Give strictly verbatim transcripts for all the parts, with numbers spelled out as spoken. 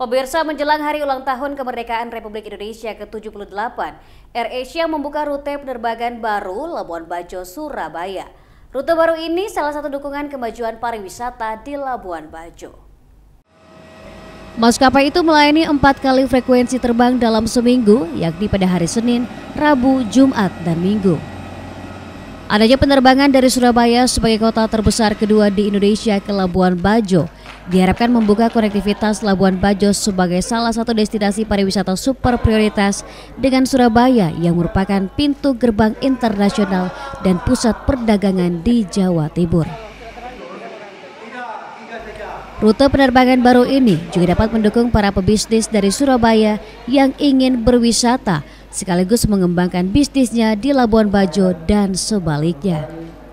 Pemirsa, menjelang hari ulang tahun kemerdekaan Republik Indonesia ke tujuh puluh delapan, AirAsia membuka rute penerbangan baru Labuan Bajo, Surabaya. Rute baru ini salah satu dukungan kemajuan pariwisata di Labuan Bajo. Maskapai itu melayani empat kali frekuensi terbang dalam seminggu, yakni pada hari Senin, Rabu, Jumat, dan Minggu. Adanya penerbangan dari Surabaya sebagai kota terbesar kedua di Indonesia ke Labuan Bajo diharapkan membuka konektivitas Labuan Bajo sebagai salah satu destinasi pariwisata super prioritas dengan Surabaya yang merupakan pintu gerbang internasional dan pusat perdagangan di Jawa Timur. Rute penerbangan baru ini juga dapat mendukung para pebisnis dari Surabaya yang ingin berwisata sekaligus mengembangkan bisnisnya di Labuan Bajo dan sebaliknya.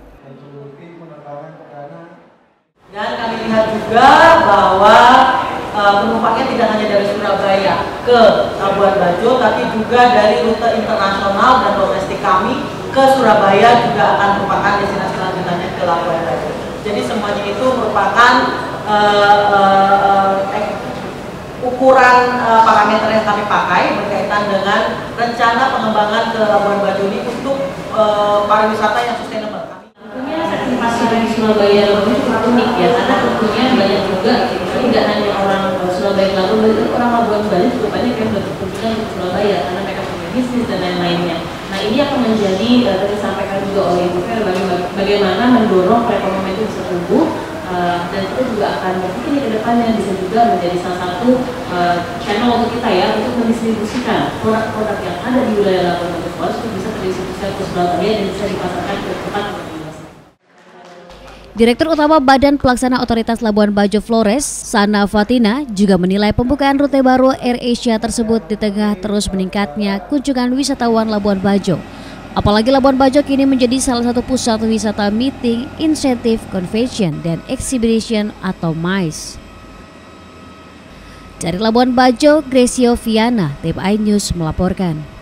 Dan kami lihat juga bahwa uh, penumpangnya tidak hanya dari Surabaya ke Labuan Bajo, tapi juga dari rute internasional dan domestik kami ke Surabaya juga akan merupakan destinasi selanjutnya ke Labuan Bajo. Jadi semuanya itu merupakan uh, uh, uh, ukuran uh, parameter yang kami pakai berkaitan dengan rencana pengembangan ke Labuan Bajo ini untuk uh, pariwisata yang sustainable. Tentunya aktivitas di Surabaya ini cukup unik ya, karena tentunya banyak juga tidak hanya orang Surabaya Labuan Bajo, orang Labuan Bajo juga banyak yang berkunjung ke Surabaya karena mereka punya bisnis dan lain-lainnya. Nah, ini akan menjadi uh, tadi disampaikan juga oleh Ibu Fer bagaimana mendorong perekonomian itu bisa tumbuh. Uh, dan itu juga akan berpikir ke depannya bisa juga menjadi salah satu uh, channel untuk kita ya untuk mendistribusikan produk-produk yang ada di wilayah Labuan Bajo itu bisa terdistribusikan ke Surabaya dan bisa dipasarkan ke tempat masing-masing. Direktur Utama Badan Pelaksana Otoritas Labuan Bajo Flores, Sana Fatina, juga menilai pembukaan rute baru AirAsia tersebut di tengah terus meningkatnya kunjungan wisatawan Labuan Bajo. Apalagi Labuan Bajo kini menjadi salah satu pusat wisata meeting, insentif, convention, dan exhibition atau MICE. Dari Labuan Bajo, Gracio Viana, T V I News melaporkan.